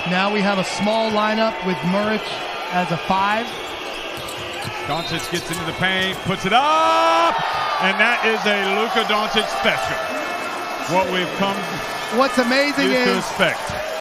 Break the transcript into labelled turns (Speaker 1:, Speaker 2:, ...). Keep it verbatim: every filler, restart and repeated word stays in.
Speaker 1: Now we have a small lineup with Muric as a five.
Speaker 2: Doncic gets into the paint, puts it up, and that is a Luka Doncic special. What we've come
Speaker 1: What's amazing
Speaker 2: to
Speaker 1: is
Speaker 2: expect.